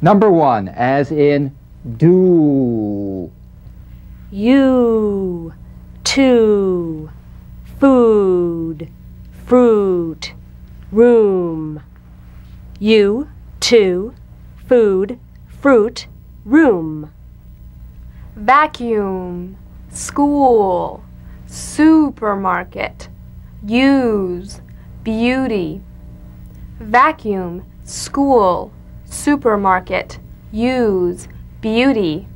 Number 1, as in do. U, to, food, fruit, room. U, to, food, fruit, room. Vacuum, school, supermarket, use, beauty. Vacuum, school, supermarket, use, beauty.